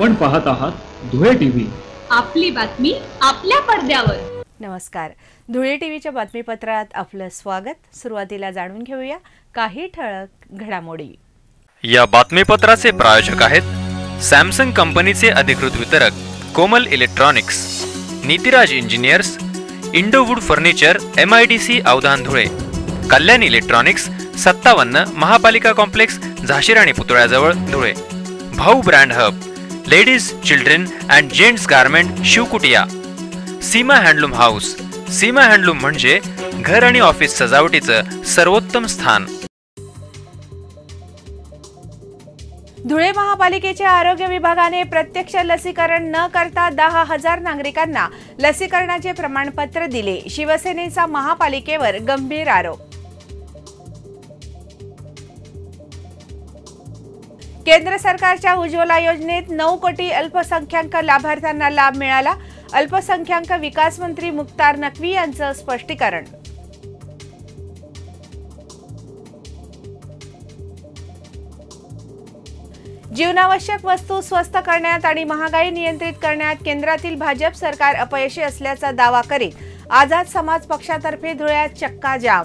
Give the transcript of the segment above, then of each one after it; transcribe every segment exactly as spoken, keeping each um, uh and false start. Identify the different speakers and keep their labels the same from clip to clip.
Speaker 1: आपण पाहत आहात धुळे टीव्ही,
Speaker 2: आपली बातमी आपल्या पडद्यावर।
Speaker 3: नमस्कार, धुळे टीव्हीच्या बातमीपत्रात आपलं स्वागत। सुरुवातीला जाणून घेऊया काही ठळक घडामोडी।
Speaker 4: या बातमीपत्राचे प्रायोजक आहेत सॅमसंग कंपनीचे अधिकृत वितरक Komal electronics, Nitiraj engineers, Indowood furniture, MIDC Avdhan Dhule, Kalyan electronics, सत्तावन्न महापालिका कॉम्प्लेक्स, झाशीराणी पुतळ्याजवळ Dhule, Bhau brand hub, ladies, children and gents garment Shivkutiya, Seema handloom house. Seema handloom म्हणजे घर आणि ऑफिस सजावटीचं सर्वोत्तम स्थान।
Speaker 3: धुळे महापालिकेच्या आरोग्य विभागाने प्रत्यक्ष लसीकरण न करता दहा हजार नागरिकांना लसीकरणाचे प्रमाणपत्र दिले। शिवसेनेचा महापालिकेवर गंभीर आरोप। केंद्र सरकारच्या उज्ज्वला योजनेत नऊ कोटी अल्पसंख्याक लाभार्थ्यांना लाभ मिळाला। अल्पसंख्याक विकास मंत्री मुख्तार नक्वी यांचं स्पष्टीकरण। जीवनावश्यक वस्तू स्वस्त करण्यात आणि महागाई नियंत्रित करण्यात केंद्रातील भाजप सरकार अपयशी असल्याचा दावा करीत आझाद समाज पक्षातर्फे धुळ्यात चक्का जाम।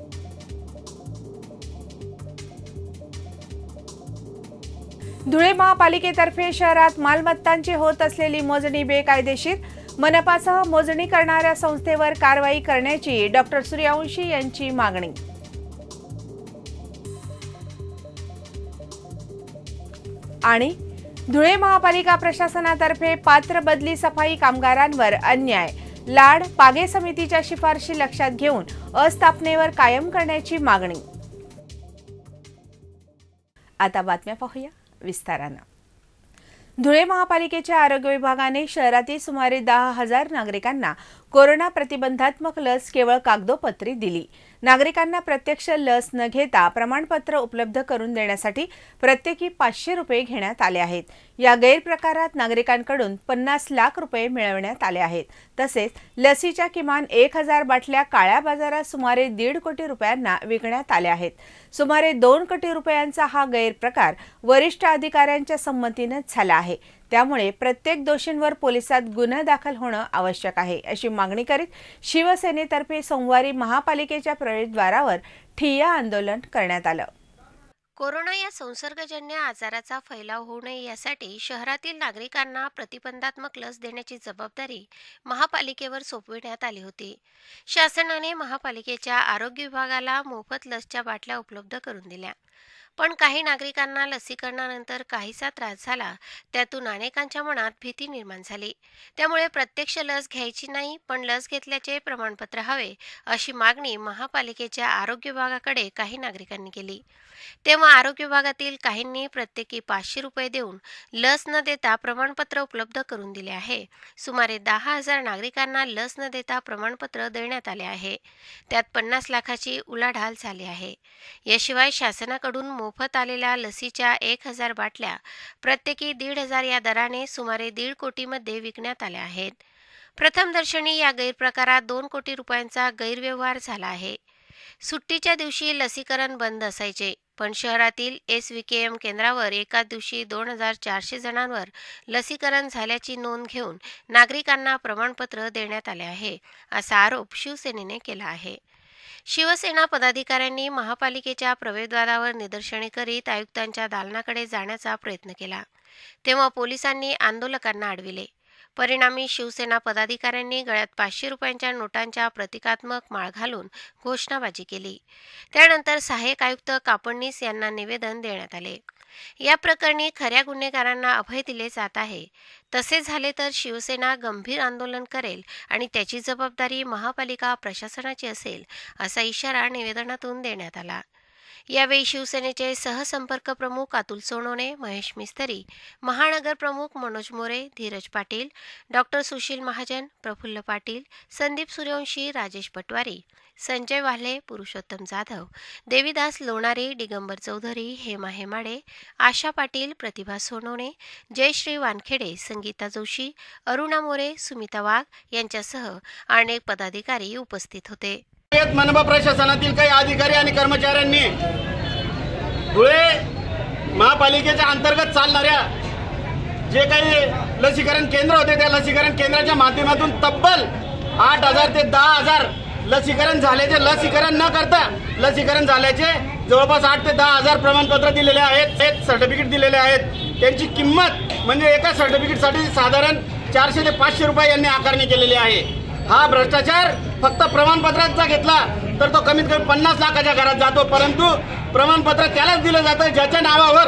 Speaker 3: धुळे महापालिकेतर्फे शहरात मालमत्तांची होत असलेली मोजणी बेकायदेशीर, मनपासह मोजणी करणाऱ्या संस्थेवर कारवाई करण्याची डॉक्टर सूर्यवंशी यांची मागणी। आणि धुळे महापालिका प्रशासनातर्फे पात्र बदली सफाई कामगारांवर अन्याय, लाड पागे समितीच्या शिफारशी लक्षात घेऊन अस्थापनेवर कायम करण्याची मागणी। आता बातम्या पाहूया विस्ताराने। धुळे महापालिकेच्या आरोग्य विभागाने शहरातील सुमारे दहा हजार नागरिकांना कोरोना प्रतिबंधात्मक लस केवळ कागदोपत्री दिली। नागरिकांना प्रत्यक्ष लस न घेता प्रमाणपत्र उपलब्ध करून देण्यासाठी प्रत्येकी पाचशे रुपये घेण्यात आले आहेत। या गैरप्रकारात नागरिकांकडून पन्नास लाख रुपये मिळवण्यात आले आहेत। तसेच लसीच्या किमान एक हजार बाटल्या काळ्या बाजारात सुमारे दीड कोटी रुपयांना विकण्यात आल्या आहेत। सुमारे दोन कोटी रुपयांचा हा गैरप्रकार वरिष्ठ अधिकाऱ्यांच्या संमतीनेच झाला आहे। त्यामुळे प्रत्येक दोषींवर पोलिसात गुन्हा दाखल होणं आवश्यक आहे, अशी मागणी करीत शिवसेनेतर्फे सोमवारी महापालिकेच्या प्रवेशद्वारावर ठिय्या आंदोलन करण्यात आलं।
Speaker 5: कोरोना या संसर्गजन्य आजाराचा फैलाव होऊ नये यासाठी शहरातील नागरिकांना प्रतिबंधात्मक लस देण्याची जबाबदारी महापालिकेवर सोपविण्यात आली होती। शासनाने महापालिकेच्या आरोग्य विभागाला मोफत लसच्या बाटल्या उपलब्ध करून दिल्या, पण काही नागरिकांना लसीकरणानंतर काहीसा त्रास झाला। त्यातून अनेकांच्या मनात भीती निर्माण झाली। त्यामुळे प्रत्यक्ष लस घ्यायची नाही, पण लस घेतल्याचे प्रमाणपत्र हवे, अशी मागणी महापालिकेच्या आरोग्य विभागाकडे काही नागरिकांनी केली। तेव्हा आरोग्य विभागातील काहींनी प्रत्येकी पाचशे रुपये देऊन लस न देता प्रमाणपत्र उपलब्ध करून दिले आहे। सुमारे दहा हजार नागरिकांना लस न देता प्रमाणपत्र देण्यात आले आहे। त्यात पन्नास लाखाची उलाढाल झाली आहे। याशिवाय शासनाकडून मोफत आलेल्या लसीच्या एक हजार बाटल्या प्रत्येकी दीड हजार या दराने सुमारे दीड कोटीमध्ये विकण्यात आल्या आहेत। प्रथमदर्शनी या गैरप्रकारात दोन कोटी रुपयांचा गैरव्यवहार झाला आहे। सुट्टीच्या दिवशी लसीकरण बंद असायचे, पण शहरातील एस व्ही के एम केंद्रावर एकाच दिवशी दोन हजार चारशे जणांवर लसीकरण झाल्याची नोंद घेऊन नागरिकांना प्रमाणपत्र देण्यात आले आहे, असा आरोप शिवसेनेने केला आहे। शिवसेना पदाधिकाऱ्यांनी महापालिकेच्या प्रवेशद्वारावर निदर्शने करीत आयुक्तांच्या दालनाकडे जाण्याचा प्रयत्न केला, तेव्हा पोलिसांनी आंदोलकांना अडविले। परिणामी शिवसेना पदाधिकाऱ्यांनी गळ्यात पाचशे रुपयांच्या नोटांच्या प्रतिकात्मक माळ घालून घोषणाबाजी केली। त्यानंतर सहाय्यक आयुक्त कापडनीस यांना निवेदन देण्यात आले। या प्रकरणी खऱ्या गुन्हेगारांना अभय दिले जात आहे। तसे झाले तर शिवसेना गंभीर आंदोलन करेल आणि त्याची जबाबदारी महापालिका प्रशासनाची असेल, असा इशारा निवेदनातून देण्यात आला। यावेळी शिवसेनेचे सहसंपर्क प्रमुख अतुल सोनवणे, महेश मिस्त्री, महानगर प्रमुख मनोज मोरे, धीरज पाटील, डॉक्टर सुशील महाजन, प्रफुल्ल पाटील, संदीप सूर्यवंशी, राजेश पटवारी, संजय वाल्हे, पुरुषोत्तम जाधव, देवीदास लोणारे, दिगंबर चौधरी, हेमा हेमाडे, आशा पाटील, प्रतिभा सोनवणे, जयश्री वानखेडे, संगीता जोशी, अरुणा मोरे, सुमिता वाघ यांच्यासह अनेक पदाधिकारी उपस्थित होते।
Speaker 6: मनपा प्रशासनातील काही अधिकारी आणि कर्मचाऱ्यांनी धुळे महापालिकेच्या अंतर्गत चालणाऱ्या जे काही लसीकरण केंद्र होते त्या लसीकरण केंद्राच्या माध्यमातून तब्बल आठ हजार ते दहा हजार लसीकरण झाल्याचे लसीकरण न करता लसीकरण झाल्याचे जवळपास आठ ते दहा हजार प्रमाणपत्र दिलेले आहेत, सर्टिफिकेट दिलेले आहेत. त्यांची किंमत म्हणजे एका सर्टिफिकेटसाठी साधारण चारशे ते पाचशे रुपये यांनी आकारणी केलेली आहे. हा भ्रष्टाचार फक्त प्रमाणपत्राचा घेतला तर तो कमीत कमी पन्नास लाखाच्या घरात जातो, परंतु प्रमाणपत्र त्यालाच दिलं जातं ज्याच्या नावावर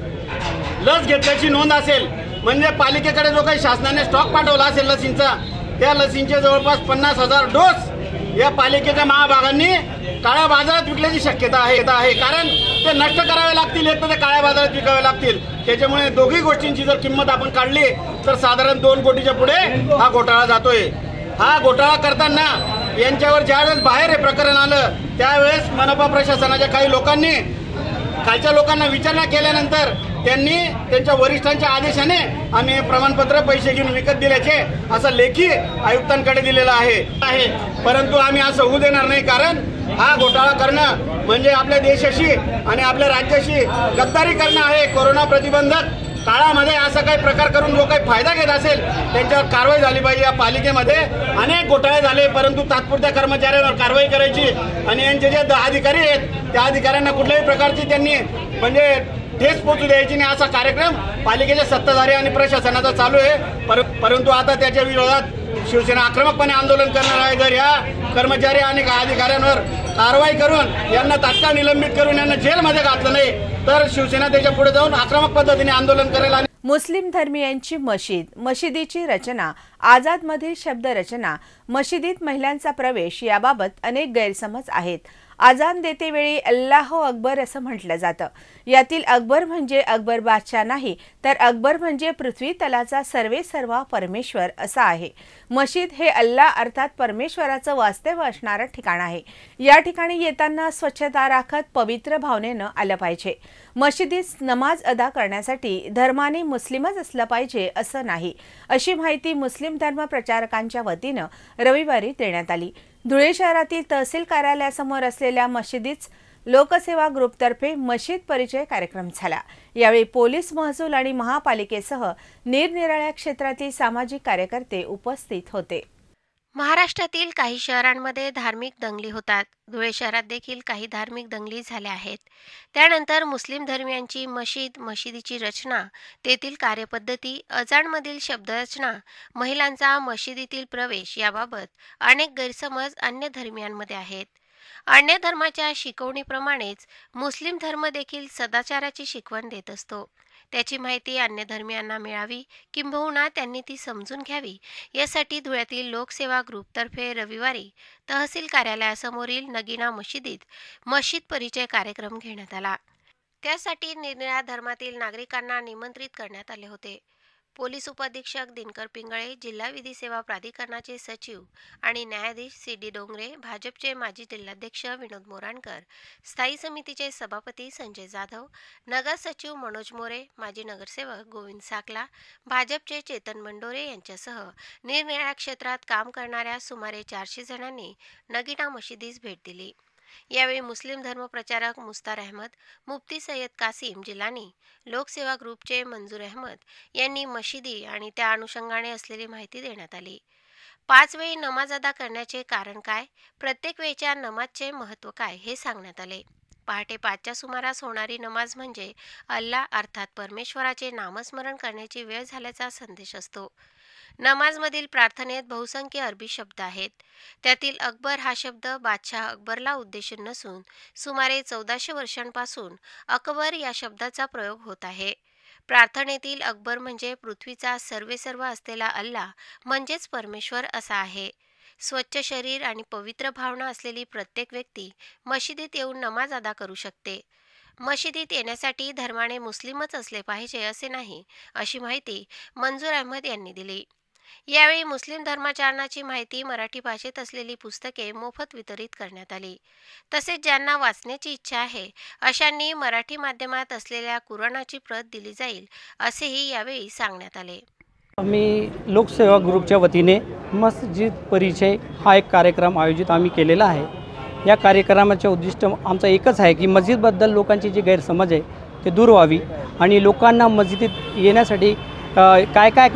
Speaker 6: लस घेतल्याची नोंद असेल. म्हणजे पालिकेकडे जो काही शासनाने स्टॉक पाठवला असेल लसींचा, त्या लसींचे जवळपास पन्नास हजार डोस या पालिकेच्या महाभागांनी काळ्या बाजारात विकल्याची शक्यता आहे कारण ते नष्ट करावे लागतील, एक तर ते काळ्या बाजारात विकावे लागतील. त्याच्यामुळे दोघी गोष्टींची जर किंमत आपण काढली तर साधारण दोन कोटीच्या पुढे हा घोटाळा जातोय. हा घोटाळा करताना यांच्यावर ज्यावेळेस बाहेर हे प्रकरण आलं त्यावेळेस मनपा प्रशासनाच्या काही लोकांनी खालच्या लोकांना विचारणा केल्यानंतर त्यांनी त्यांच्या वरिष्ठांच्या आदेशाने आम्ही प्रमाणपत्र पैसे घेऊन विकत दिल्याचे असं लेखी आयुक्तांकडे दिलेलं आहे. परंतु आम्ही असं होऊ देणार नाही, कारण हा घोटाळा करणं म्हणजे आपल्या देशाशी आणि आपल्या राज्याशी गद्दारी करणं आहे. कोरोना प्रतिबंधक काळामध्ये असा काही प्रकार करून जो काही फायदा घेत असेल त्यांच्यावर कारवाई झाली पाहिजे. या पालिकेमध्ये अनेक घोटाळे झाले, परंतु तात्पुरत्या कर्मचाऱ्यांवर कारवाई करायची आणि यांचे जे अधिकारी आहेत त्या अधिकाऱ्यांना कुठल्याही प्रकारची त्यांनी म्हणजे ठेस पोचू द्यायची नाही असा कार्यक्रम पालिकेच्या सत्ताधारी आणि प्रशासनाचा चालू आहे. पर, परंतु आता त्याच्या विरोधात शिवसेना आक्रमकपणे आंदोलन करणार आहे. जर या कर्मचारी आणि अधिकाऱ्यांवर कारवाई करून यांना तात्काळ निलंबित करून यांना जेलमध्ये घातलं नाही तर शिवसेना त्याच्या पुढे जाऊन आक्रमक पद्धतीने आंदोलन करेल.
Speaker 3: मुस्लिम धर्मियांची मशीद, मशिदीची रचना, आझाद मधील शब्दरचना, मशिदीत महिलांचा प्रवेश याबाबत अनेक गैरसमज आहेत. आजान देतेवेळी अल्लाह अकबर असं म्हटलं जातं. यातील अकबर म्हणजे अकबर बादशाह नाही तर अकबर म्हणजे पृथ्वी तलाचा सर्वे सर्वा परमेश्वर असा आहे. मशीद हे अल्लाह अर्थात परमेश्वराचं वास्तव्य असणारं ठिकाण आहे. या ठिकाणी येताना स्वच्छता राखत पवित्र भावनेनं आलं पाहिजे. मशिदीत नमाज अदा करण्यासाठी धर्माने मुस्लिमच असलं पाहिजे असं नाही, अशी माहिती मुस्लिम धर्म प्रचारकांच्या वतीनं रविवारी देण्यात आली. धुळे शहरातील तहसील कार्यालयासमोर असलेल्या मशिदीत लोकसेवा ग्रुपतर्फे मशीद परिचय कार्यक्रम झाला. यावेळी पोलीस, महसूल आणि महापालिकेसह निरनिराळ्या क्षेत्रातील सामाजिक कार्यकर्ते उपस्थित होते.
Speaker 5: महाराष्ट्रातील काही शहरांमध्ये धार्मिक दंगली होतात. धुळे शहरात देखील काही धार्मिक दंगली झाल्या आहेत. त्यानंतर मुस्लिम धर्मियांची मशीद, मशिदीची रचना, तेथील कार्यपद्धती, अजानमधील शब्दरचना, महिलांचा मशिदीतील प्रवेश याबाबत अनेक गैरसमज अन्य धर्मियांमध्ये आहेत. अन्य धर्माच्या शिकवणीप्रमाणेच मुस्लिम धर्म देखील सदाचाराची शिकवण देत असतो. त्याची माहिती अन्य धर्मियांना मिळावी किंबहुना त्यांनी ती समजून घ्यावी यासाठी धुळ्यातील लोकसेवा ग्रुपतर्फे रविवारी तहसील कार्यालयासमोरील नगीना मशिदीत मशीद परिचय कार्यक्रम घेण्यात आला. त्यासाठी निरनिराळ्या धर्मातील नागरिकांना निमंत्रित करण्यात आले होते. पोलीस उपाधीक्षक दिनकर पिंगळे, जिल्हा विधी सेवा प्राधिकरणाचे सचिव आणि न्यायाधीश सी डी डोंगरे, भाजपचे माजी जिल्हाध्यक्ष विनोद मोराणकर, स्थायी समितीचे सभापती संजय जाधव, नगर सचिव मनोज मोरे, माजी नगरसेवक गोविंद साकला, भाजपचे चेतन मंडोरे यांच्यासह निरनिराळ्या क्षेत्रात काम करणाऱ्या सुमारे चारशे जणांनी नगीना मशिदीस भेट दिली. यावेळी मुस्लिम धर्मप्रचारक मुस्तार अहमद, मुफ्ती सय्यद कासिम जिलानी, लोकसेवा ग्रुपचे मंजूर अहमद यांनी मशिदी आणि त्या अनुषंगाने असलेली माहिती देण्यात आली. पाच वेळी नमाज अदा करण्याचे कारण काय, प्रत्येक वेळच्या नमाजचे महत्त्व काय हे सांगण्यात आले. पहाटे पाचच्या सुमारास होणारी नमाज म्हणजे अल्लाह अर्थात परमेश्वराचे नामस्मरण करण्याची वेळ झाल्याचा संदेश असतो. नमाजमधील प्रार्थनेत बहुसंख्य अरबी शब्द आहेत. त्यातील अकबर हा शब्द बादशाह अकबरला उद्देशून नसून सुमारे चौदाशे वर्षांपासून अकबर या शब्दाचा प्रयोग होत आहे. प्रार्थनेतील अकबर म्हणजे पृथ्वीचा सर्वेसर्व असलेला अल्लाह म्हणजेच परमेश्वर असा आहे. स्वच्छ शरीर आणि पवित्र भावना असलेली प्रत्येक व्यक्ती मशिदीत येऊन नमाज अदा करू शकते. मशिदीत येण्यासाठी धर्माने मुस्लिमच असले पाहिजे असे नाही, अशी माहिती मंजूर अहमद यांनी दिली. यावेळी मुस्लिम धर्माचरणाची माहिती मराठी भाषेत असलेली पुस्तके मोफत वितरित करण्यात आली. तसेच ज्यांना वाचण्याची इच्छा आहे अशांनी मराठी माध्यमात असलेल्या कुराणाची प्रत दिली जाईल असेही यावेळी सांगण्यात आले.
Speaker 7: आम्ही लोकसेवा ग्रुपच्या वतीने मस्जिद परिचय हा एक कार्यक्रम आयोजित आम्ही केलेला आहे. या कार्यक्रमाचे उद्दिष्ट आमचं एकच आहे की मस्जिदबद्दल लोकांची जी गैरसमज आहे ते दूर व्हावी आणि लोकांना मस्जिदीत येण्यासाठी काय काय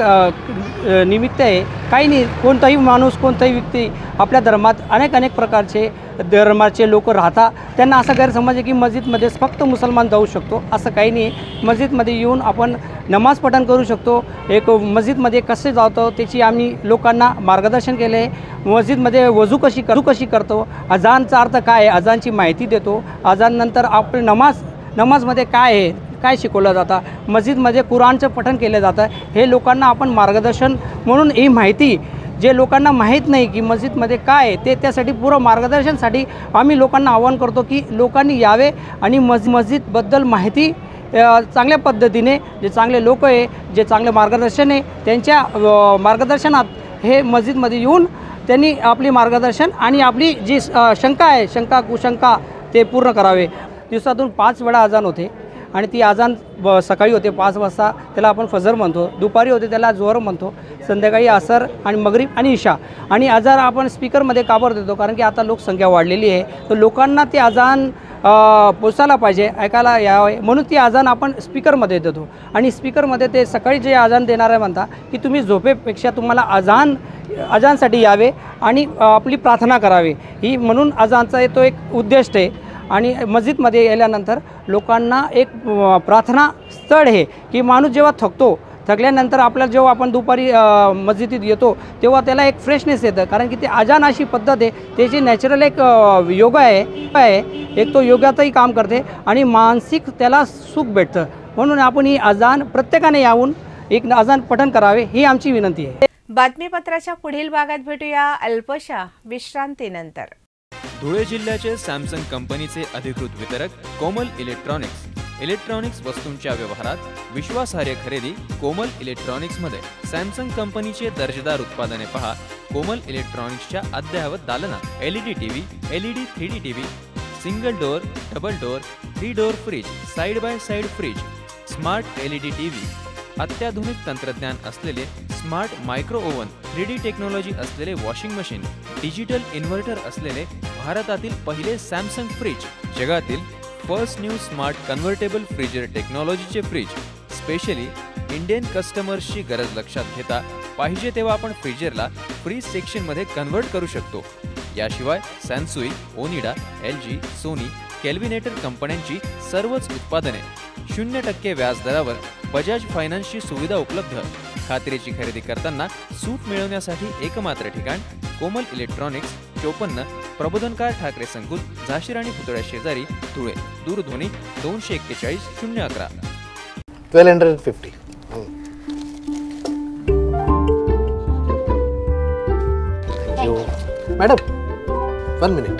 Speaker 7: निमित्त आहे, काही नाही. कोणताही माणूस कोणताही व्यक्ती आपल्या धर्मात अनेक अनेक प्रकारचे धर्माचे लोक राहतात. त्यांना असा गैरसमज आहे की मस्जिदमध्येच फक्त मुसलमान जाऊ शकतो, असं काही नाही. मस्जिदमध्ये येऊन आपण नमाज पठण करू शकतो. एक मस्जिदमध्ये कसे जातो त्याची आम्ही लोकांना मार्गदर्शन केले आहे. मस्जिदमध्ये वजू कशी वजू कशी करतो, अजानचा अर्थ काय आहे अजानची माहिती देतो. अजाननंतर आपले नमाज नमाजमध्ये काय आहे, काय शिकवलं जातं, मस्जिदमध्ये कुराणचं पठण केलं जातं. हे लोकांना आपण मार्गदर्शन म्हणून ही माहिती जे लोकांना माहीत नाही की मस्जिदमध्ये काय आहे ते त्यासाठी पुरं मार्गदर्शनसाठी आम्ही लोकांना आवाहन करतो की लोकांनी यावे आणि मस्जिद मस्जिदबद्दल माहिती चांगल्या पद्धतीने, जे चांगले लोक आहे, जे चांगले मार्गदर्शन आहे त्यांच्या मार्गदर्शनात हे मस्जिदमध्ये येऊन त्यांनी आपली मार्गदर्शन आणि आपली जी शंका आहे, शंका कुशंका ते पूर्ण करावे. दिवसातून पाच वेळा अजान होते आणि ती अजान ब सकाळी होते पाच वाजता, त्याला आपण फजर म्हणतो. दुपारी होते त्याला जोहर म्हणतो. संध्याकाळी असर आणि मगरिब आणि इशा. आणि अजान आपण स्पीकरमध्ये का बरं देतो, कारण की आता लोकसंख्या वाढलेली आहे, तर लोकांना ते अजान पोचायला पाहिजे, ऐकायला यावे, म्हणून ती अजान आपण स्पीकरमध्ये देतो. आणि स्पीकरमध्ये ते सकाळी जे अजान देणारे म्हणतात की तुम्ही झोपेपेक्षा तुम्हाला अजान अजानसाठी यावे आणि आपली प्रार्थना करावी, ही म्हणून अजानचा तो एक उद्देश आहे. आणि मस्जिदमध्ये गेल्यानंतर लोकांना एक प्रार्थना स्थळ आहे की माणूस जेव्हा थकतो, थकल्यानंतर आपल्याला जेव्हा आपण दुपारी मस्जिदीत येतो तेव्हा त्याला एक फ्रेशनेस येतं, कारण की ते अजान अशी पद्धत आहे, त्याची नॅचरल एक योगा आहे आहे एक तो योगाचंही काम करते आणि मानसिक त्याला सुख भेटतं. म्हणून आपण ही अजान प्रत्येकाने यावून एक अजान पठण करावे, ही आमची विनंती आहे.
Speaker 3: बातमीपत्राच्या पुढील भागात भेटूया अल्पशा विश्रांतीनंतर.
Speaker 4: धुळे जिल्ह्याचे सॅमसंग कंपनीचे अधिकृत वितरक कोमल इलेक्ट्रॉनिक्स. इलेक्ट्रॉनिक्स वस्तूंच्या व्यवहारात विश्वासार्ह खरेदी कोमल इलेक्ट्रॉनिक्समध्ये. सॅमसंग कंपनीचे दर्जेदार उत्पादने पहा कोमल इलेक्ट्रॉनिक्सच्या अद्ययावत दालनात. LED TV, LED three D TV, single door, double door, three door fridge, side by side fridge, smart LED TV, अत्याधुनिक तंत्रज्ञान असलेले smart micro oven, three D technology असलेले वॉशिंग मशीन, डिजिटल इन्व्हर्टर असलेले भारतातील पहिले सॅमसंग फ्रीज, जगातील first new smart convertible freezer टेक्नॉलॉजीचे fridge. Specially Indian कस्टमर्सची गरज लक्षात घेता पाहिजे तेव्हा आपण फ्रीजरला फ्रीज सेक्शनमध्ये कन्व्हर्ट करू शकतो. याशिवाय Sansui, Onida, L G, Sony, Kelvinator कंपन्यांची सर्वच उत्पादने शून्य टक्के व्याजदरावर बजाज फायनान्सची सुविधा उपलब्ध. खात्रीची खरेदी करताना सूट मिळवण्यासाठी एकमात्र ठिकाण कोमल इलेक्ट्रॉनिक्स, चोपन्न प्रबोधनकार ठाकरे संकुल, झाशीर आणि पुतळ्या शेजारी, धुळे. दूरध्वनी दोनशे एक्केचाळीस शून्य अकरा.
Speaker 8: Twelve hundred fifty. Madam one minute.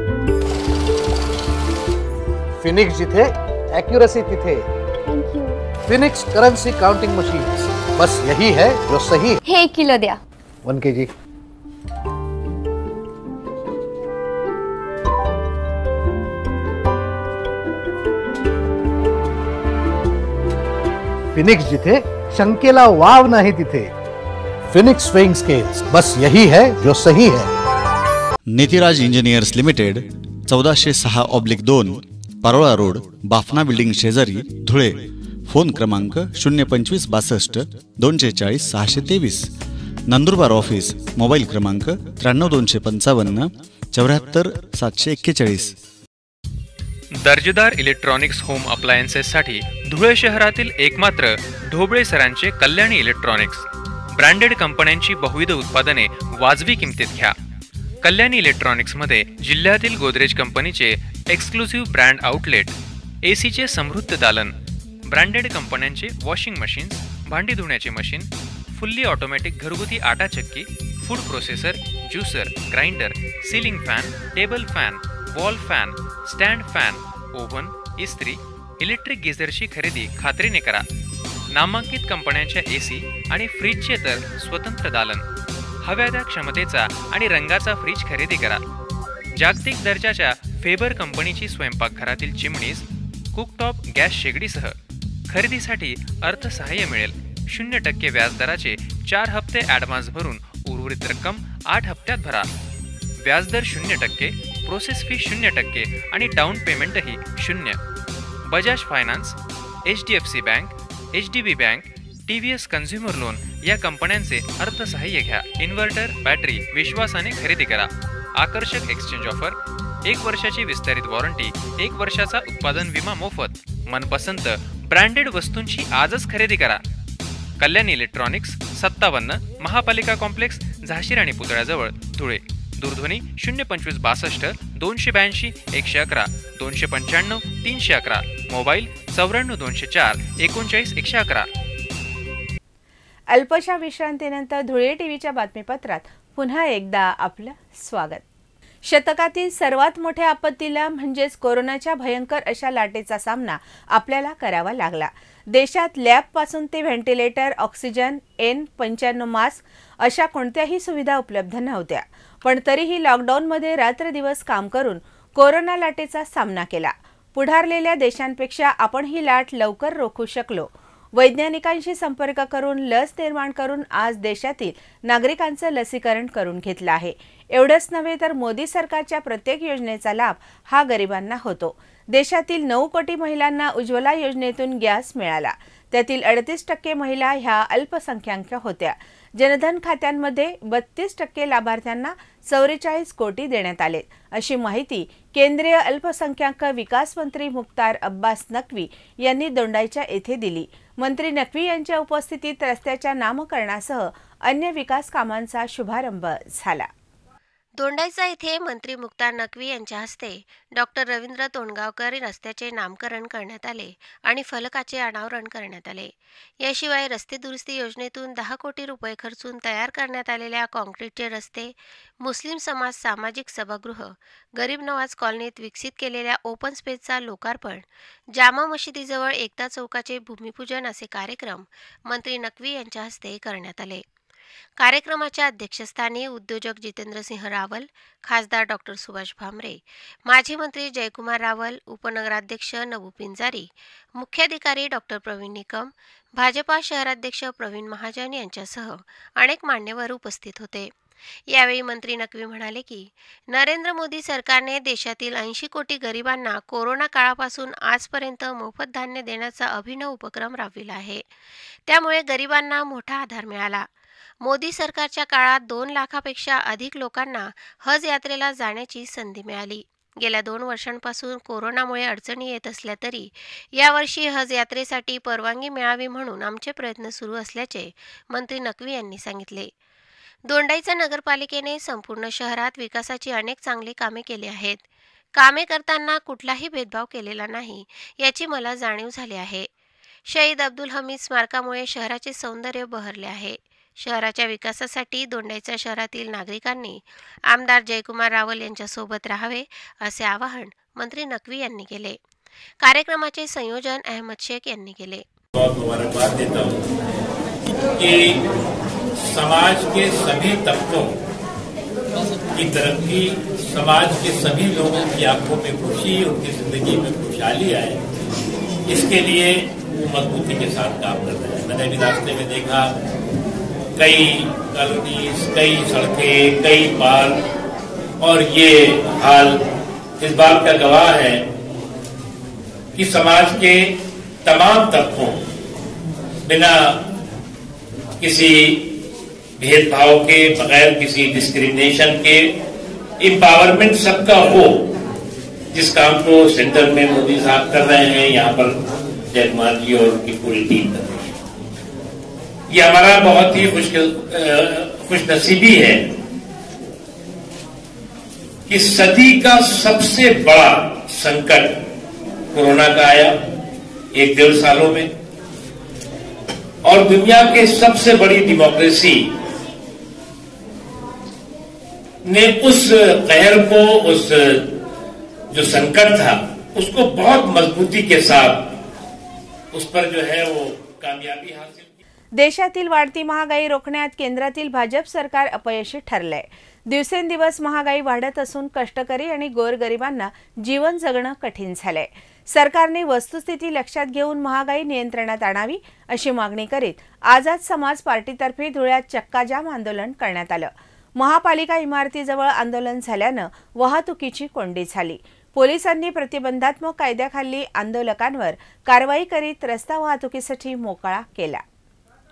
Speaker 8: Phoenix जिथे एक्युरेसी तिथे. फिनिक्स करेंसी काउंटिंग मशीन्स, बस यही है जो सही है.
Speaker 2: हे एक किलो द्या.
Speaker 8: वन के जी. फिनिक्स जिथे शंकेला वाव नाही तिथे. फिनिक्स वेइंग स्केल्स, बस यही है जो सही है.
Speaker 9: नितिराज इंजिनियर्स लिमिटेड, चौदाशे सहा ऑब्लिक दोन, पारोळा रोड, बाफना बिल्डिंग शेजारी, धुळे. फोन क्रमांक शून्य पंचवीस बासष्ट दोनशे चाळीस सहाशे तेवीस. नंदुरबार ऑफिस, मोबाईल क्रमांक त्र्याण्णव दोनशे पंचावन्न चौऱ्याहत्तर सातशे एक्केचाळीस.
Speaker 4: दर्जेदार इलेक्ट्रॉनिक्स होम अप्लायन्सेससाठी धुळे शहरातील एकमात्र ढोबळे सरांचे कल्याणी इलेक्ट्रॉनिक्स. ब्रँडेड कंपन्यांची बहुविध उत्पादने वाजवी किमतीत घ्या. कल्याणी इलेक्ट्रॉनिक्समध्ये जिल्ह्यातील गोदरेज कंपनीचे एक्सक्लुसिव्ह ब्रँड आउटलेट, एसीचे समृद्ध दालन, ब्रँडेड कंपन्यांचे वॉशिंग मशीन्स, भांडी धुण्याचे मशीन, फुल्ली ऑटोमॅटिक घरगुती आटा चक्की, food processor, juicer, grinder, ceiling fan, table fan, wall fan, stand fan, oven, इस्त्री, इलेक्ट्रिक गिझरची खरेदी खात्रीने करा. नामांकित कंपन्यांच्या एसी आणि फ्रीजचे तर स्वतंत्र दालन. हव्या त्या क्षमतेचा आणि रंगाचा फ्रीज खरेदी करा. जागतिक दर्जाच्या फेबर कंपनीची स्वयंपाकघरातील चिमणीज, कुकटॉप गॅस शेगडीसह खरेदीसाठी अर्थसहाय्य मिळेल. शून्य टक्के व्याजदराचे चार हप्ते ॲडव्हान्स भरून उर्वरित रक्कम आठ हप्त्यात भरा. व्याजदर शून्य टक्के, प्रोसेस फी शून्य टक्के आणि डाऊन पेमेंटही शून्य. Bajaj finance, H D F C bank, H D B bank, TVS consumer loan या कंपन्यांचे अर्थसहाय्य घ्या. इन्व्हर्टर, बॅटरी विश्वासाने खरेदी करा. आकर्षक एक्सचेंज ऑफर, एक वर्षाची विस्तारित वॉरंटी, एक वर्षाचा उत्पादन विमा मोफत. मनपसंत ब्रँडेड वस्तूंची आजच खरेदी करा. कल्याण इलेक्ट्रॉनिक्स, सत्तावन्न महापालिका कॉम्प्लेक्स, झाशी राणी पुतळ्याजवळ, धुळे. दूरध्वनी शून्य पंचवीस बासष्ट दोनशे ब्याऐंशी एकशे अकरा, दोनशे पंच्याण्णव तीनशे अकरा. मोबाईल चौऱ्याण्णव दोनशे चार एकोणचाळीस एकशे अकरा.
Speaker 3: अल्पशा विश्रांतीनंतर धुळे टीव्हीच्या बातमीपत्रात पुन्हा एकदा आपलं स्वागत. शतकातील सर्वात मोठ्या आपत्तीला म्हणजेच कोरोनाच्या भयंकर अशा लाटेचा सामना आपल्याला करावा लागला. देशात लॅबपासून ते व्हेंटिलेटर, ऑक्सिजन, एन पंच्याण्णव मास्क अशा कोणत्याही सुविधा उपलब्ध नव्हत्या. पण तरीही लॉकडाऊनमध्ये रात्रदिवस काम करून कोरोना लाटेचा सामना केला. पुढारलेल्या देशांपेक्षा आपण ही लाट लवकर रोखू शकलो. वैज्ञानिकांशी संपर्क करून लस निर्माण करून आज देशातील नागरिकांचं लसीकरण करून घेतलं आहे. एवढंच नव्हे तर मोदी सरकारच्या प्रत्येक योजनेचा लाभ हा गरिबांना होतो. देशातील नऊ कोटी महिलांना उज्ज्वला योजनेतून गॅस मिळाला. त्यातील अडतीस टक्के महिला ह्या अल्पसंख्याक होत्या. जनधन खात्यांमध्ये बत्तीस टक्के लाभार्थ्यांना चौवेचाळीस कोटी देण्यात आले, अशी माहिती केंद्रीय अल्पसंख्याक विकास मंत्री मुख्तार अब्बास नक्वी यांनी दोंडाईच्या येथे दिली. मंत्री नक्वी यांच्या उपस्थितीत रस्त्याच्या नामकरणासह अन्य विकास कामांचा शुभारंभ झाला.
Speaker 5: दोंडाईचा येथे मंत्री मुख्तार नक्वी यांच्या हस्ते डॉक्टर रवींद्र तोंडगावकर रस्त्याचे नामकरण करण्यात आले आणि फलकाचे अनावरण करण्यात आले. याशिवाय रस्ते दुरुस्ती योजनेतून दहा कोटी रुपये खर्चून तयार करण्यात आलेल्या कॉन्क्रीटचे रस्ते, मुस्लिम समाज सामाजिक सभागृह, गरीब नवाज कॉलनीत विकसित केलेल्या ओपन स्पेसचा लोकार्पण, जामा मशिदीजवळ एकता चौकाचे भूमिपूजन असे कार्यक्रम मंत्री नक्वी यांच्या हस्ते करण्यात आले. कार्यक्रमाच्या अध्यक्षस्थानी उद्योजक जितेंद्रसिंह रावल, खासदार डॉक्टर सुभाष भामरे, माजी मंत्री जयकुमार रावल, उपनगराध्यक्ष नबू पिंजारी, मुख्याधिकारी डॉक्टर प्रवीण निकम, भाजपा शहराध्यक्ष प्रवीण महाजन यांच्यासह अनेक मान्यवर उपस्थित होते. यावेळी मंत्री नक्वी म्हणाले की नरेंद्र मोदी सरकारने देशातील ऐंशी कोटी गरिबांना कोरोना काळापासून आजपर्यंत मोफत धान्य देण्याचा अभिनव उपक्रम राबविला आहे. त्यामुळे गरिबांना मोठा आधार मिळाला. मोदी सरकारच्या काळात दोन लाखापेक्षा अधिक लोकांना हज यात्रेला जाण्याची संधी मिळाली. गेल्या दोन वर्षांपासून कोरोनामुळे अडचणी येत असल्या तरी यावर्षी हज यात्रेसाठी परवानगी मिळावी म्हणून आमचे प्रयत्न सुरू असल्याचे मंत्री नक्वी यांनी सांगितले. दोंडाईचा नगरपालिकेने संपूर्ण शहरात विकासाची अनेक चांगली कामे केली आहेत. कामे करताना कुठलाही भेदभाव केलेला नाही याची मला जाणीव झाली आहे. शहीद अब्दुल हमीद स्मारकामुळे शहराचे सौंदर्य बहरले आहे. शहराच्या विकासासाठी दोंडाईचा शहरातील नागरिकांनी आमदार जयकुमार रावल यांच्या सोबत राहावे असे आवाहन मंत्री नक्वी यांनी केले. कार्यक्रमाचे संयोजन अहमद शेख यांनी केले.
Speaker 10: मुबारकबाद देता हूं कि समाज के सभी तबकों की तरक्की, समाज के सभी लोगों की आंखों में खुशी, उनकी जिंदगी में खुशहाली आए, इसके लिए वो मजबूती के साथ काम कर रहे हैं. मैंने भी रास्ते में देखा कई कॉलोनीज, कई सड़कें, कई पार्क, और ये हाल इस बात का गवाह है कि समाज के तमाम तबकों बिना किसी भेदभाव के, बगैर किसी डिस्क्रिमिनेशन के एम्पावरमेंट सबका हो. जिस काम को सेंटर में मोदी साहब कर रहे हैं, यहाँ पर जयकुमार जी और उनकी पूरी टीम कर रही है. ये हमारा बहुत ही खुश खुशनसीबी है कि सदी का सबसे बड़ा संकट कोरोना का आया एक डेढ़ सालों में, और दुनिया के सबसे बड़ी डेमोक्रेसी ने उस कहर को, उस जो संकट था, उसको बहुत मजबूती के साथ उस पर जो है वो कामयाबी हासिल.
Speaker 3: देशातील वाढती महागाई रोखण्यात केंद्रातील भाजप सरकार अपयशी ठरलंय. दिवसेंदिवस महागाई वाढत असून कष्टकरी आणि गोरगरिबांना जीवन जगणं कठीण झालंय. सरकारने वस्तुस्थिती लक्षात घेऊन महागाई नियंत्रणात आणावी अशी मागणी करीत आझाद समाज पार्टीतर्फे धुळ्यात चक्काजाम आंदोलन करण्यात आलं. महापालिका इमारतीजवळ आंदोलन झाल्यानं वाहतुकीची कोंडी झाली. पोलिसांनी प्रतिबंधात्मक कायद्याखाली आंदोलकांवर कारवाई करीत रस्ता वाहतुकीसाठी मोकळा केला.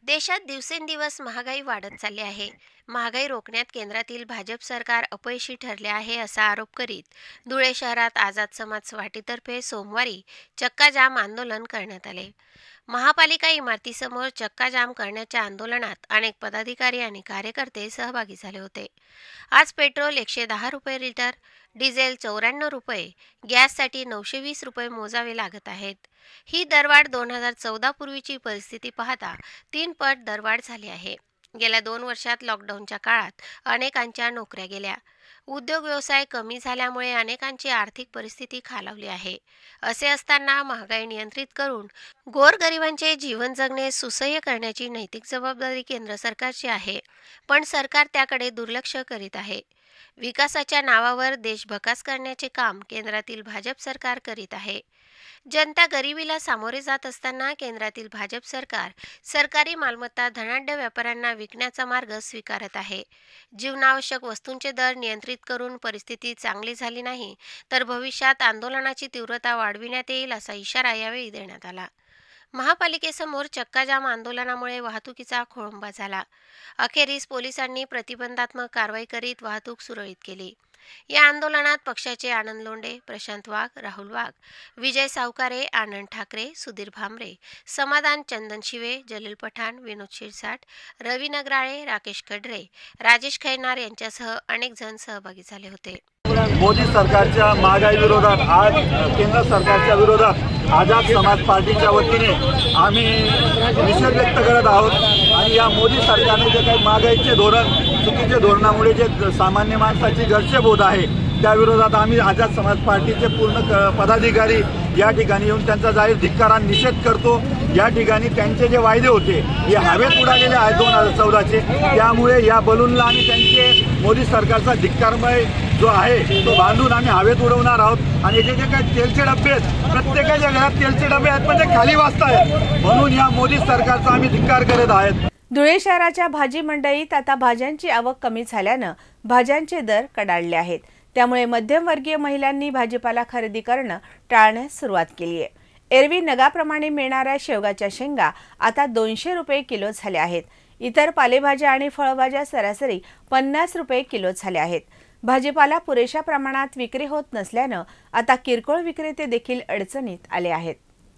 Speaker 5: देशात दिवसेंदिवस महागाई वाढत चालली आहे. महागाई रोखण्यात केंद्रातील भाजप सरकार अपयशी ठरले आहे असा आरोप करीत धुळे शहरात आझाद समाज वाटीतर्फे सोमवारी चक्काजाम आंदोलन करण्यात आले. महापालिका इमारतीसमोर चक्काजाम करण्याच्या आंदोलनात अनेक पदाधिकारी आणि कार्यकर्ते सहभागी झाले होते. आज पेट्रोल एकशे दहा रुपये लिटर, डिझेल चौऱ्याण्णव रुपये, गॅससाठी नऊशे वीस रुपये मोजावे लागत आहेत. ही दरवाढ दोन हजार चौदा पूर्वीची परिस्थिती पाहता तीन पट दरवाढ झाली आहे. गेल्या दोन वर्षात लॉकडाऊनच्या काळात अनेकांच्या नोकऱ्या गेल्या. उद्योग व्यवसाय कमी झाल्यामुळे अनेकांची आर्थिक परिस्थिती खालावली आहे. असे असताना महागाई नियंत्रित करून गोरगरिबांचे जीवन जगणे सुसह्य करण्याची नैतिक जबाबदारी केंद्र सरकारची आहे, पण सरकार त्याकडे दुर्लक्ष करीत आहे. विकासाच्या नावावर देश भकास करण्याचे काम केंद्रातील भाजप सरकार करीत आहे. जनता गरिबीला सामोरे जात असताना केंद्रातील भाजप सरकार सरकारी मालमत्ता धनाढ्य व्यापाऱ्यांना विकण्याचा मार्ग स्वीकारत आहे. जीवनावश्यक वस्तूंचे दर नियंत्रित करून परिस्थिती चांगली झाली नाही तर भविष्यात आंदोलनाची तीव्रता वाढविण्यात येईल असा इशारा यावेळी देण्यात आला. महापालिकेसमोर चक्काजाम आंदोलनामुळे वाहतुकीचा खोळंबा झाला. अखेरीस पोलिसांनी प्रतिबंधात्मक कारवाई करीत वाहतूक सुरळीत केली. या आंदोलनात पक्षाचे आनंद लोंढे, प्रशांत वाघ, राहुल वाघ, विजय सावकारे, आनंद ठाकरे, सुधीर भामरे, समाधान चंदन शिवे, जलील पठाण, विनोद शिरसाट, रवी नगराळे, राकेश कडरे, राजेश खैरनार यांच्यासह अनेक जण सहभागी झाले होते.
Speaker 6: मोदी सरकारच्या महागाई विरोधात आज केंद्र सरकारच्या विरोधात आझाद समाज पार्टीच्या वतीने आम्ही निषेध व्यक्त करत आहोत. आणि या मोदी सरकारने जे काही महागाईचे धोरण, चुकीचे धोरणामुळे जे सामान्य माणसाची गरजेब होत आहे त्या विरोधात आम्ही आझाद समाज पार्टीचे पूर्ण पदाधिकारी या ठिकाणी येऊन त्यांचा जाहीर धिक्कार आणि निषेध करतो. या ठिकाणी त्यांचे जे वायदे होते हे हवेत उडालेले आहेत दोन हजार चौदाचे, त्यामुळे या बलूनला आणि त्यांचे मोदी सरकारचा धिक्कारमय जो आहे तो बांधून आम्ही हवेत उडवणार आहोत. आणि जे जे काही तेलचे डबे आहेत, प्रत्येकाच्या घरात तेलचे डबे आहेत म्हणजे खाली वाजतायत, म्हणून या मोदी सरकारचा आम्ही धिक्कार करत आहेत.
Speaker 3: धुळे शहराच्या भाजी मंडईत आता भाज्यांची आवक कमी झाल्यानं भाज्यांचे दर कडाडले आहेत. त्यामुळे मध्यमवर्गीय महिलांनी भाजीपाला खरेदी करणं टाळण्यास सुरुवात केली आहे. एरवी नगाप्रमाणे मिळणाऱ्या शेवगाच्या शेंगा आता दोनशे रुपये किलो झाल्या आहेत. इतर पालेभाज्या आणि फळभाज्या सरासरी पन्नास रुपये किलो झाल्या आहेत. भाजीपाला पुरेशा प्रमाणात विक्री होत नसल्यानं आता किरकोळ विक्रेते देखील अडचणीत आले आहेत.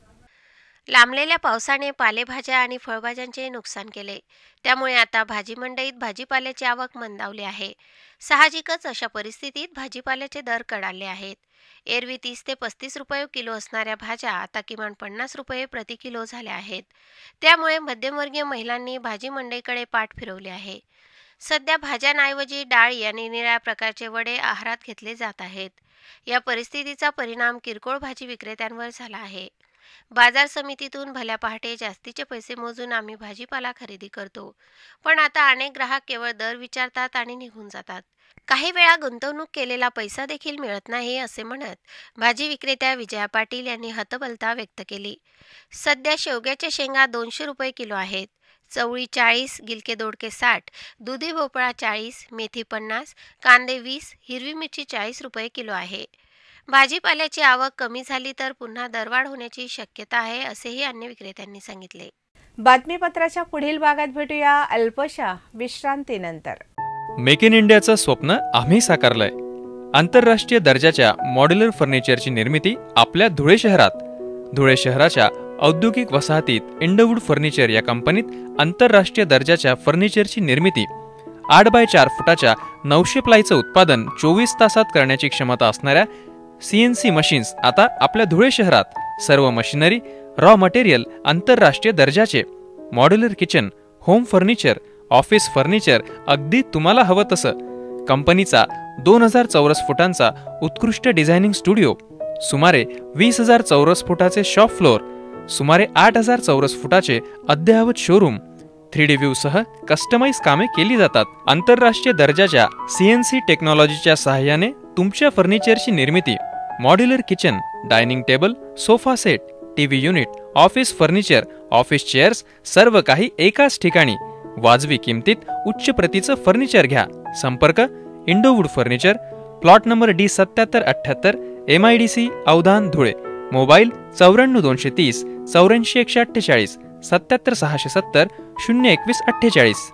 Speaker 5: लांबलेल्या पावसाने पालेभाज्या आणि फळभाज्यांचे नुकसान केले. त्यामुळे आता भाजी मंडईत भाजीपाल्याची आवक मंदावली आहे. साहजिकच अशा परिस्थितीत भाजीपाल्याचे दर कडाडले आहेत. एरवी तीस ते पस्तीस रुपये किलो असणाऱ्या भाज्या आता किमान पन्नास रुपये प्रति किलो झाल्या आहेत. त्यामुळे मध्यमवर्गीय महिलांनी भाजी मंडईकडे पाठ फिरवली आहे. सध्या भाज्यांऐवजी डाळी आणि निराळ्या प्रकारचे वडे आहारात घेतले जात आहेत. या परिस्थितीचा परिणाम किरकोळ भाजी विक्रेत्यांवर झाला आहे. बाजार समितीतून भल्या पहाटे जास्तीचे पैसे मोजून आम्ही भाजीपाला खरेदी करतो, पण आता अनेक ग्राहक केवळ दर विचारतात आणि निघून जातात. काही वेळा गुंतवणूक केलेला पैसा देखील मिळत नाही असे म्हणत भाजी विक्रेत्या विजया पाटील यांनी हतबलता व्यक्त केली. सध्या शेवग्याच्या शेंगा दोनशे रुपये किलो आहेत. चवळी चाळीस, गिलके दोडके साठ, दुधी भोपळा चाळीस, मेथी पन्नास, कांदे वीस, हिरवी मिरची चाळीस रुपये किलो आहे. भाजीपाल्याची आवक कमी झाली तर पुन्हा दरवाढ होण्याची शक्यता आहे असेही अन्य विक्रेत्यांनी सांगितले.
Speaker 3: बातमीपत्राच्या पुढील भागात भेटूया अल्पशा विश्रांतीनंतर.
Speaker 4: मेक इन इंडियाचं स्वप्न आम्ही साकारलंय. आंतरराष्ट्रीय दर्जाच्या मॉड्युलर फर्निचरची निर्मिती आपल्या धुळे शहरात. धुळे शहराच्या औद्योगिक वसाहतीत इंडोवूड फर्निचर या कंपनीत आंतरराष्ट्रीय दर्जाच्या फर्निचरची निर्मिती आठ बाय चार फुटाच्या नऊशे प्लायचं उत्पादन चोवीस तासात करण्याची क्षमता असणाऱ्या सीएनसी मशीन्स आता आपल्या धुळे शहरात. सर्व मशिनरी, रॉ मटेरियल आंतरराष्ट्रीय दर्जाचे. Modular kitchen, home furniture, office furniture अगदी तुम्हाला हवं तसं. कंपनीचा दोन हजार चौरस फुटांचा उत्कृष्ट डिझायनिंग स्टुडिओ, सुमारे वीस हजार चौरस फुटाचे शॉप फ्लोअर, सुमारे आठ हजार चौरस फुटाचे अद्ययावत शोरूम, थ्री डी व्ह्यू सह कस्टमाइज कामे केली जातात. आंतरराष्ट्रीय दर्जाच्या सीएनसी टेक्नॉलॉजीच्या सहाय्याने तुमच्या फर्निचरची निर्मिती. Modular kitchen, dining table, sofa set, TV unit, office furniture, office chairs सर्व काही एकाच ठिकाणी. वाजवी किमतीत उच्च प्रतीचं फर्निचर घ्या. संपर्क Indowood furniture, plot number D सत्याहत्तर अठ्ठ्याहत्तर, एमआयडीसी अवधान धुळे. मोबाईल चौऱ्याण्णव दोनशे तीस चौऱ्याऐंशी एकशे अठ्ठेचाळीस. सत्याहत्तर सहाशे सत्तर शून्य एकवीस अठ्ठेचाळीस.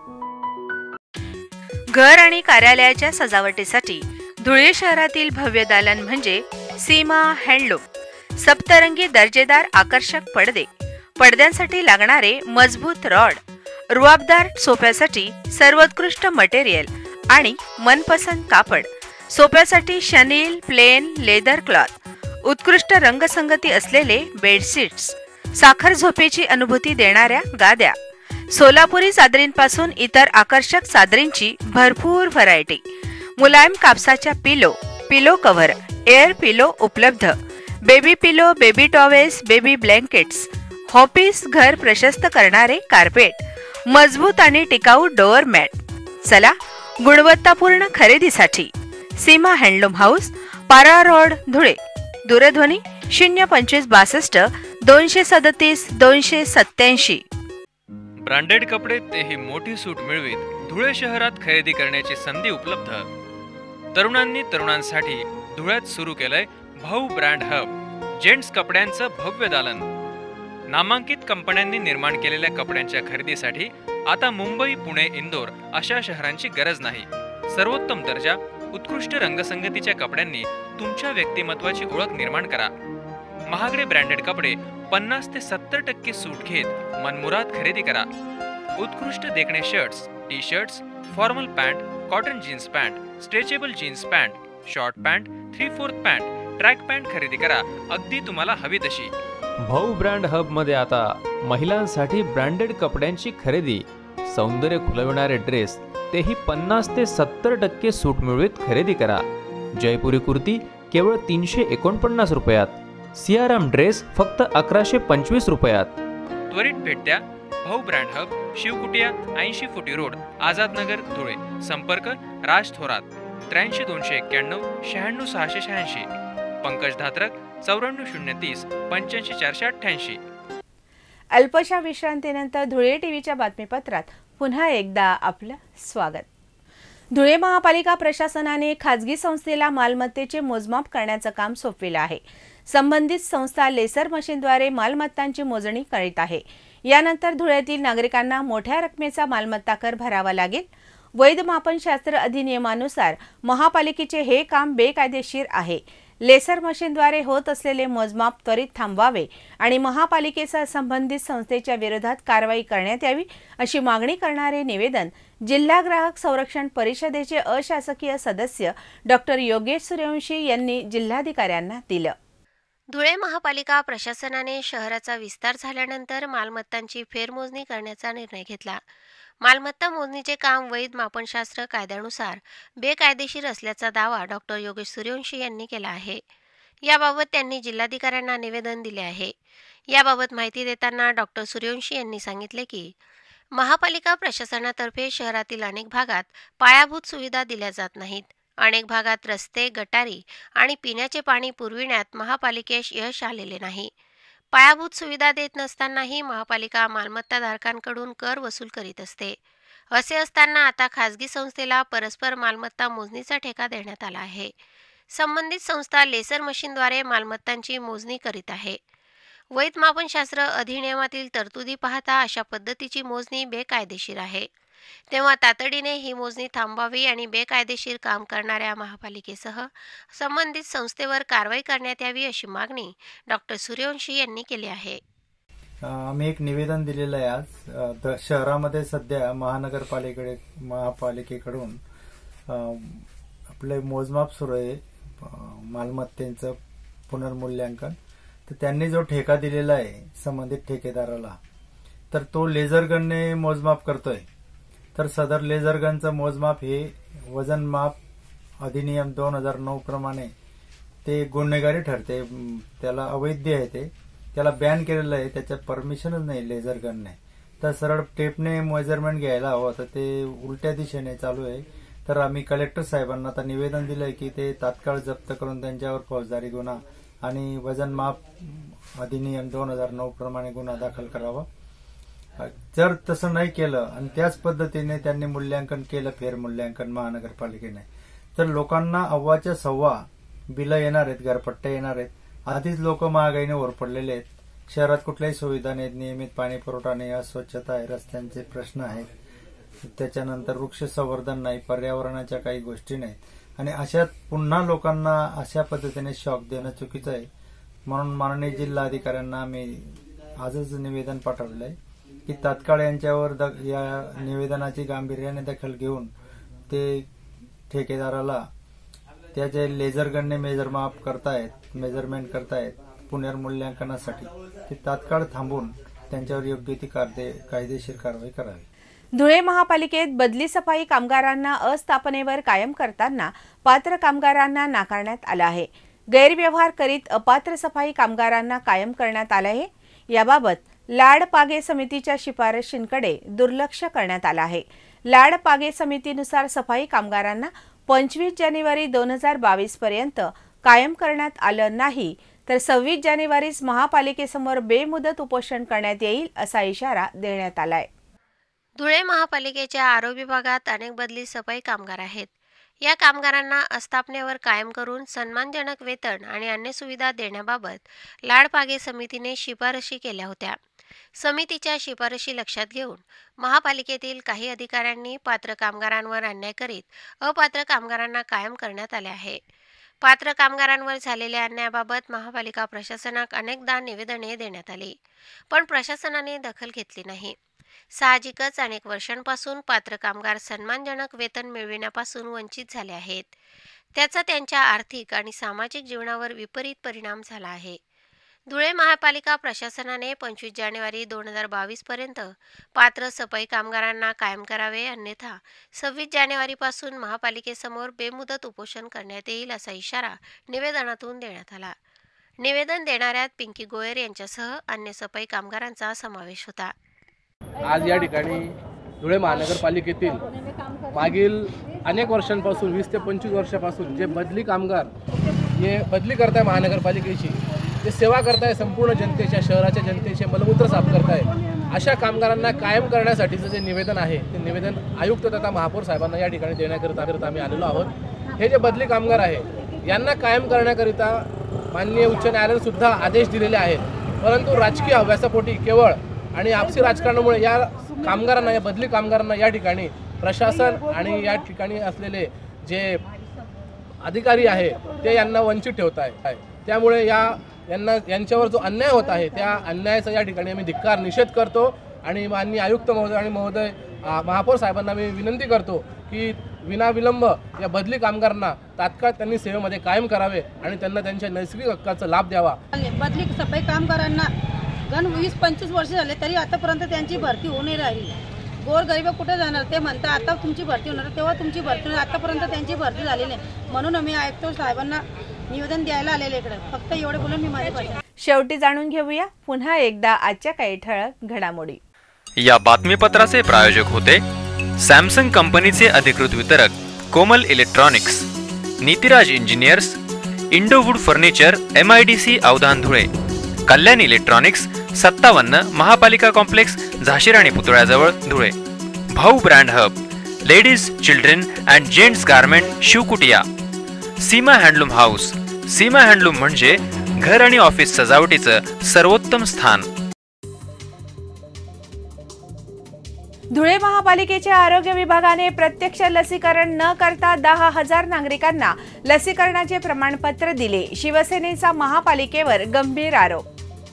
Speaker 3: घर आणि कार्यालयाच्या सजावटीसाठी धुळे शहरातील भव्य दालन म्हणजे सीमा हँडलूम. सप्तरंगी दर्जेदार आकर्षक पडदे, पडद्यांसाठी लागणारे मजबूत रॉड, रुबाबदार सोफ्यासाठी सर्वोत्कृष्ट मटेरियल आणि मनपसंत कापड, सोफ्यासाठी शनील, प्लेन, लेदर क्लॉथ, उत्कृष्ट रंगसंगती असलेले बेडशीट्स, साखर झोपेची अनुभूती देणाऱ्या गाद्या, सोलापुरी चादरींपासून इतर आकर्षक चादरींची भरपूर व्हरायटी, मुलायम कापसाच्या पिलो, पिलो कव्हर, एअर पिलो उपलब्ध, baby pillow, baby towels, baby blankets, office घर प्रशस्त करणारे कार्पेट, मजबूत आणि टिकाऊ डोअर मॅट. चला गुणवत्तापूर्ण खरेदीसाठी Seema handloom house, Para road, Dhule. दूरध्वनी शून्य पंचवीस बासष्ट दोनशे सदतीस दोनशे सत्याऐंशी.
Speaker 4: ब्रँडेड कपडे तेही मोठी सूट मिळवीत धुळे शहरात खरेदी करण्याची संधी उपलब्ध. तरुणांनी तरुणांसाठी धुळ्यात सुरू केलंय भाऊ ब्रँड हब. जेंट्स कपड्यांचं भव्य दालन. नामांकित कंपन्यांनी निर्माण केलेल्या कपड्यांच्या खरेदीसाठी आता मुंबई, पुणे, इंदोर अशा शहरांची गरज नाही. सर्वोत्तम दर्जा, उत्कृष्ट रंगसंगतीच्या कपड्यांनी तुमच्या व्यक्तिमत्वाची ओळख निर्माण करा. महागडे ब्रँडेड कपडे पन्नास ते सत्तर टक्के सूट घेत मनमुराद खरेदी करा. उत्कृष्ट देखणे shirts, T shirts, formal pant, cotton jeans pant, stretchable jeans pant, short pant, three fourth pant, track pant खरेदी करा अगदी तुम्हाला हवी तशी.
Speaker 11: भाऊ ब्रँड हब मध्ये आता महिलांसाठी ब्रँडेड कपड्यांची खरेदी, सौंदर्य खुलविणारे ड्रेस तेही पन्नास ते सत्तर टक्के सूट मिळवीत खरेदी करा. जयपुरी कुर्ती केवळ तीनशे एकोणपन्नास रुपयात, सियाराम ड्रेस फक्त अकराशे पंचवीस रुपयात.
Speaker 4: त्वरित भेट द्या. भाऊ ब्रँड हब, शिवकुटिया, ऐंशी फुटी रोड, आझादनगर, धुळे. संपर्क राज थोरात, त्र्याऐंशी दोनशे एक्क्याण्णव शहाण्णव सहाशे शहाऐंशी. पंकज धात्रक, चौऱ्याण्णव शून्य तीस पंच्याऐंशी चारशे अठ्ठ्याऐंशी.
Speaker 3: अल्पशा विश्रांतीनंतर धुळे टीव्हीच्या बातमीपत्रात पुन्हा एकदा आपलं स्वागत. धुळे महापालिका प्रशासनाने खासगी संस्थेला मालमत्तेचे मोजमाप करण्याचं काम सोपविलं आहे. संबंधित संस्था लेसर मशीनद्वारे मालमत्तांची मोजणी करीत आहे. यानंतर धुळ्यातील नागरिकांना मोठ्या रकमेचा मालमत्ता कर भरावा लागेल. वैध मापनशास्त्र अधिनियमानुसार महापालिकेचे हे काम बेकायदेशीर आहे. लेसर मशीनद्वारे होत असलेले मोजमाप त्वरित थांबवावे आणि महापालिकेसह संबंधित संस्थेच्या विरोधात कारवाई करण्यात यावी अशी मागणी करणारे निवेदन जिल्हा ग्राहक संरक्षण परिषदेचे अशासकीय सदस्य डॉक्टर योगेश सूर्यवंशी यांनी जिल्हाधिकाऱ्यांना दिलं.
Speaker 5: धुळे महापालिका प्रशासनाने शहराचा विस्तार झाल्यानंतर मालमत्तांची फेरमोजणी करण्याचा निर्णय घेतला. मालमत्ता मोजणीचे काम वैध मापनशास्त्र कायद्यानुसार बेकायदेशीर असल्याचा दावा डॉक्टर योगेश सूर्यवंशी यांनी केला आहे. याबाबत त्यांनी जिल्हाधिकाऱ्यांना निवेदन दिले आहे. याबाबत माहिती देताना डॉक्टर सूर्यवंशी यांनी सांगितले की महापालिका प्रशासनातर्फे शहरातील अनेक भागात पायाभूत सुविधा दिल्या जात नाहीत. अनेक भागात रस्ते, गटारी आणि पिण्याचे पाणी पुरविण्यात महापालिकेस यश आलेले नाही. पायाभूत सुविधा देत नसतानाही महापालिका मालमत्ताधारकांकडून कर वसूल करीत असते. असे असताना आता खासगी संस्थेला परस्पर मालमत्ता मोजणीचा ठेका देण्यात आला आहे. संबंधित संस्था लेसर मशीनद्वारे मालमत्तांची मोजणी करीत आहे. वैध मापनशास्त्र अधिनियमातील तरतुदी पाहता अशा पद्धतीची मोजणी बेकायदेशीर आहे. तेव्हा तातडीने ही मोजणी थांबवावी आणि बेकायदेशीर काम करणाऱ्या महापालिकेसह संबंधित संस्थेवर कारवाई करण्यात यावी अशी मागणी डॉक्टर सूर्यवंशी यांनी केली आहे.
Speaker 12: आम्ही एक निवेदन दिलेलं आहे आज. शहरामध्ये सध्या महानगरपालिकेकडे महापालिकेकडून आपले मोजमाप सुरू आहे मालमत्तेचं पुनर्मूल्यांकन. तर त्यांनी जो ठेका दिलेला आहे संबंधित ठेकेदाराला, तर तो लेझर गनने मोजमाप करतोय. तर सदर लेझर गनचं मोजमाप हे वजनमाप अधिनियम दोन हजार नऊ प्रमाणे ते गुन्हेगारी ठरते. त्याला अवैध आहे, ते त्याला बॅन केलेलं आहे. त्याच्यात परमिशनच नाही लेझर गनने. तर सरळ टेपने मेजरमेंट घ्यायला हवं, तर ते उलट्या दिशेने चालू आहे. तर आम्ही कलेक्टर साहेबांना आता निवेदन दिलंय की ते तात्काळ जप्त करून त्यांच्यावर फौजदारी गुन्हा आणि वजनमाप अधिनियम दोन हजार नऊ प्रमाणे गुन्हा दाखल करावा. जर तसं नाही केलं आणि त्याच पद्धतीने त्यांनी मूल्यांकन केलं, फेरमूल्यांकन महानगरपालिकेने, तर लोकांना अव्वाच्या सव्वा बिलं येणार आहेत, घरपट्ट्या येणार आहेत. आधीच लोक महागाईने वर पडलेले आहेत. शहरात कुठल्याही सुविधा नाहीत, नियमित पाणी पुरवठा नाही, अस्वच्छता आहे, रस्त्यांचे प्रश्न आहेत, त्याच्यानंतर वृक्ष संवर्धन नाही, पर्यावरणाच्या काही गोष्टी नाहीत आणि अशात पुन्हा लोकांना अशा पद्धतीने शॉक देणं चुकीचं आहे. म्हणून माननीय जिल्हाधिकाऱ्यांना आम्ही आजच निवेदन पाठवलं आहे की तात्काळ यांच्यावर या निवेदनाची गांभीर्याने दखल घेऊन ते ठेकेदाराला त्याचे लेझर गनने मेजरमाप करतायत मेजरमेंट करतायत पुनर्मूल्यांकनासाठी ते तात्काळ थांबून त्यांच्यावर योग्य ती कायदेशीर कारवाई करावी.
Speaker 3: धुळे महापालिकेत बदली सफाई कामगारांना अस्थापनेवर कायम करताना पात्र कामगारांना नाकारण्यात आलं आहे. गैरव्यवहार करीत अपात्र सफाई कामगारांना कायम करण्यात आलं आहे. याबाबत लाड पागे समितीच्या शिफारशींकडे दुर्लक्ष करण्यात आलं आहे. लाड पागे समितीनुसार सफाई कामगारांना पंचवीस जानेवारी दोन हजार बावीस पर्यंत कायम करण्यात आलं नाही तर सव्वीस जानेवारीस महापालिकेसमोर बेमुदत उपोषण करण्यात येईल असा इशारा देण्यात आलाय.
Speaker 5: धुळे महापालिकेच्या आरोग्य विभागात अनेक बदली सफाई कामगार आहेत. या कामगारांना अस्थापनेवर कायम करून सन्मानजनक वेतन आणि अन्य सुविधा देण्याबाबत लाडपागे समितीने शिफारशी केल्या होत्या. समितीच्या शिफारशी लक्षात घेऊन महापालिकेतील काही अधिकाऱ्यांनी पात्र कामगारांवर अन्याय करीत अपात्र कामगारांना कायम करण्यात आले आहे. पात्र कामगारांवर झालेल्या अन्यायाबाबत महापालिका प्रशासनाक अनेकदा निवेदने देण्यात आली, पण प्रशासनाने दखल घेतली नाही. साहजिकच अनेक वर्षांपासून पात्र कामगार सन्मानजनक वेतन मिळविण्यापासून वंचित झाले आहेत. त्याचा त्यांच्या आर्थिक आणि सामाजिक जीवनावर विपरीत परिणाम झाला आहे. धुळे महापालिका प्रशासनाने पंचवीस जानेवारी दोन हजार बावीस पर्यंत पात्र सफाई कामगारांना कायम करावे, अन्यथा सव्वीस जानेवारीपासून महापालिकेसमोर बेमुदत उपोषण करण्यात येईल असा इशारा निवेदनातून देण्यात आला. निवेदन देणाऱ्यात पिंकी गोयर यांच्यासह अन्य सफाई कामगारांचा समावेश होता.
Speaker 13: आज या ठिकाणी धुळे महानगरपालिकेतील मागील अनेक वर्षांपासून वीस ते पंचवीस वर्षापासून जे बदली कामगार हे बदली करताय महानगरपालिकेची, ते सेवा करताय संपूर्ण जनतेच्या, शहराच्या जनतेचे मलमूत्र साफ करताय, अशा कामगारांना कायम करण्यासाठीचं जे निवेदन आहे ते निवेदन आयुक्त तथा महापौर साहेबांना या ठिकाणी देण्याकरिता आम्ही आलेलो आहोत. हे जे बदली कामगार आहे यांना कायम करण्याकरिता माननीय उच्च न्यायालयाने सुद्धा आदेश दिलेले आहेत, परंतु राजकीय हव्यासापोटी केवळ आणि आपसी राजकारणामुळे या कामगारांना, या बदली कामगारांना या ठिकाणी प्रशासन आणि या ठिकाणी असलेले जे अधिकारी आहे ते यांना वंचित ठेवत आहे. त्यामुळे या यांना यांच्यावर जो अन्याय होत आहे त्या अन्यायाचा या ठिकाणी आम्ही धिक्कार निषेध करतो आणि माननीय आयुक्त महोदय आणि महोदय महापौर साहेबांना मी विनंती करतो की विनाविलंब या बदली कामगारांना तात्काळ त्यांनी सेवेमध्ये कायम करावे आणि त्यांना त्यांच्या नैसर्गिक हक्काचा लाभ द्यावा.
Speaker 14: बदली सफाई कामगारांना गण वीस पंचवीस वर्ष झाले तरी आतापर्यंत त्यांची भरती होऊ नाही राहिली. गोरगरीब कुठे जाणार? ते म्हणतात आता तुमची भरती होणार, तेव्हा तुमची भरती होणार, आतापर्यंत त्यांची भरती झालेली नाही. म्हणून आम्ही आयुक्त साहेबांना निवेदन द्यायला आलेले इकडे. फक्त एवढे बोलून मी माझे पाहिजे.
Speaker 3: शेवटी जाणून घेऊया पुन्हा एकदा आजच्या काही ठळक घडामोडी.
Speaker 4: या बातमीपत्राचे प्रायोजक होते सॅमसंग कंपनीचे अधिकृत वितरक Komal electronics, Nitiraj engineers, Indowood furniture, MIDC Avdhan Dhule, Kalyan electronics, सत्तावन्न महापालिका कॉम्प्लेक्स, झाशीराणी पुतळ्याजवळ Dhule, Bhau brand hub, ladies, children and gents garment, Shivkutiya, Seema handloom house. Seema handloom म्हणजे घर आणि ऑफिस सजावटीचं सर्वोत्तम स्थान.
Speaker 3: धुळे महापालिकेच्या आरोग्य विभागाने प्रत्यक्ष लसीकरण न करता दहा हजार नागरिकांना लसीकरणाचे प्रमाणपत्र दिले. शिवसेनेचा महापालिकेवर गंभीर आरोप.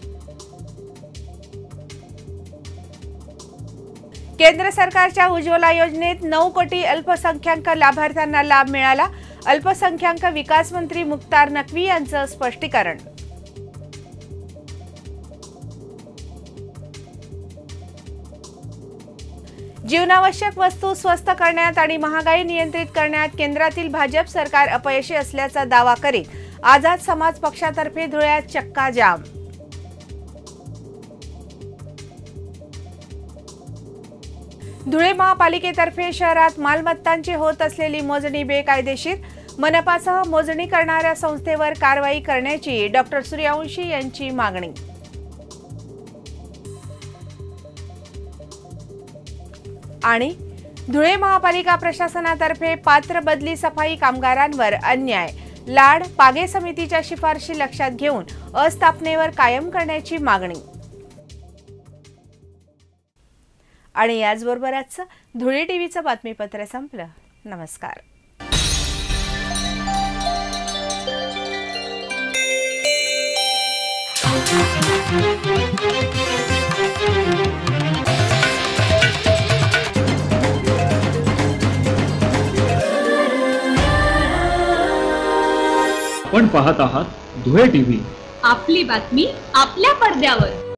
Speaker 3: केंद्र सरकारच्या उज्ज्वला योजनेत नऊ कोटी अल्पसंख्याक लाभार्थ्यांना लाभ मिळाला. अल्पसंख्याक विकास मंत्री मुख्तार नक्वी यांचं स्पष्टीकरण. जीवनावश्यक वस्तू स्वस्त करण्यात आणि महागाई नियंत्रित करण्यात केंद्रातील भाजप सरकार अपयशी असल्याचा दावा करीत आझाद समाज पक्षातर्फे धुळ्यात चक्का जाम. धुळे महापालिकेतर्फे शहरात मालमत्तांची होत असलेली मोजणी बेकायदेशीर. मनपासह मोजणी करणाऱ्या संस्थेवर कारवाई करण्याची डॉक्टर सूर्यवंशी यांची मागणी. आणि धुळे महापालिका प्रशासनातर्फे पात्र बदली सफाई कामगारांवर अन्याय. लाड पागे समितीच्या शिफारशी लक्षात घेऊन अस्थापनेवर कायम करण्याची मागणी. आणि याचबरोबर आजचं धुळे टीव्हीचं बातमीपत्र संपलं. नमस्कार.
Speaker 1: पण पाहत आहात धुळे टीव्ही,
Speaker 2: आपली बातमी आपल्या पडद्यावर.